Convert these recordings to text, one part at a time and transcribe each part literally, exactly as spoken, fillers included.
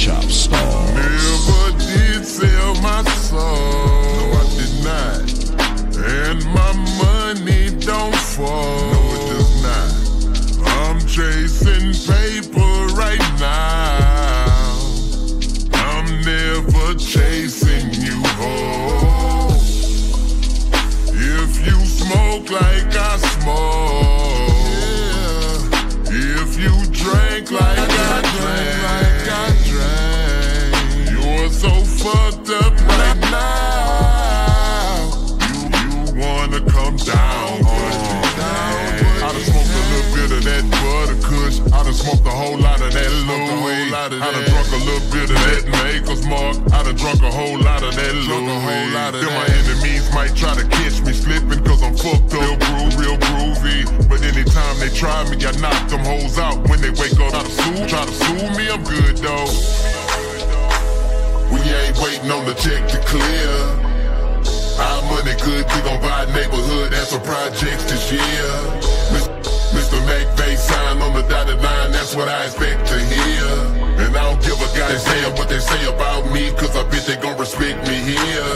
Chop Stars. Never did sell my soul. No, I did not. And my money don't fall. No, it does not. I'm chasing paper right now. I'm never chasing you home. If you smoke like I smoke, yeah. If you drink like I drink, like I drink, you're so fucked up right now. You, you wanna come down, down. I done smoked a little bit of that butter kush. I done smoked a whole lot of that Louis. I done drunk a little bit of that Maker's Mark. I done drunk a whole lot of that Louis. Then my enemies might try to catch me slipping, cause I'm fucked up, real groovy, real groovy. But anytime they try me, I knock them hoes out. When they wake up, try to sue, try to sue me, I'm good though. We ain't waiting on the check to clear. Our money good, we gon' buy a neighborhood and some projects this year. Mister McVay sign on the dotted line, that's what I expect to hear. And I don't give a goddamn what they say about me, cause I bet they gon' respect me here.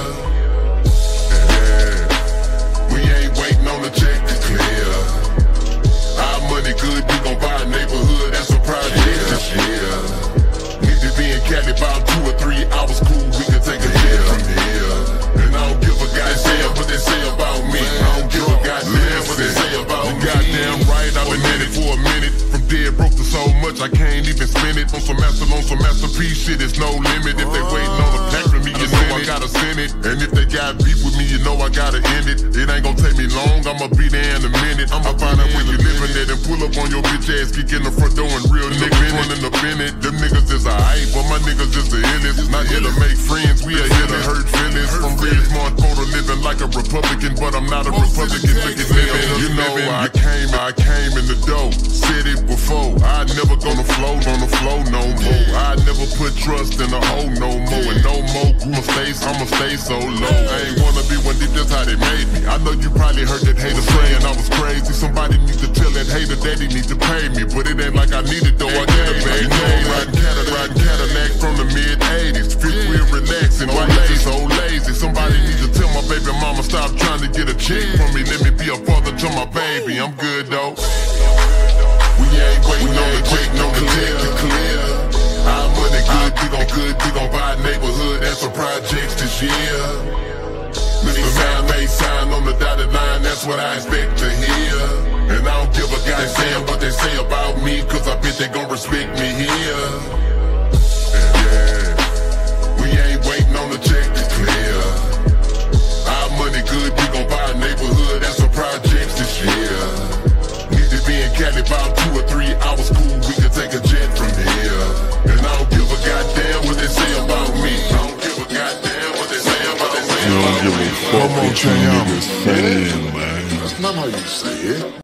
Yeah, we ain't waiting on the check to clear. Our money good, we gon' buy a neighborhood and some projects this year. Need to be in Cali about two or three hours, cool, we can take a hit from here. And I don't give a goddamn what they say about me. I don't give a goddamn what they say about me. Goddamn right, I've been in it for a minute. From dead broke to so much I can't even spend it. On some master, on some masterpiece shit, it's no limit. If they waiting on a pack from me, you know I gotta send it. And if they got beef with me, you know I gotta end it. It ain't gonna take me long, I'ma be there in a minute. I'ma find out where you living at and pull up on your bitch ass, kick in the front door and real niggas running up in it. Them niggas is alright, but my niggas is the illest. Not here to make friends, we are here to hurt feelings. From Ridgemont, Photo, living like a Republican, but I'm not a Republican. Looking living, you know I came, I came in the dough. Said it before, I never gonna float on the flow no more. I never put trust in a hoe no more, and no more I'ma stay, I'ma stay so low. I ain't wanna be one deep, that's how they made me. I know you probably heard that hater saying I was crazy. Somebody need to tell that hater that he need to pay me, but it ain't like I need it though. I get a bag, no riding Cadillac, riding Cadillac from the mid eighties. Fifth wheel relaxing, why lazy, so lazy. Somebody need to tell my baby mama stop trying to get a check from me. Let me be a father to my baby. I'm good though. We ain't waiting on the check, no the check to clear. Our money good, we gon' good, we gon' buy a neighborhood and some projects this year. Mister McVay sign on the dotted line, that's what I expect to hear. And I don't give a goddamn what they say about me, cause I bet they gon' respect me here. Yeah, we ain't waiting on the check to clear. Our money good, we gon' buy a neighborhood and some projects this year. Need to be in Cali about two or three hours, cool, we can take a jet from here. And I don't give a goddamn what they say about me. I don't give a goddamn what they say about me. You don't give a fuck what you niggas saying, man. That's not how you say it.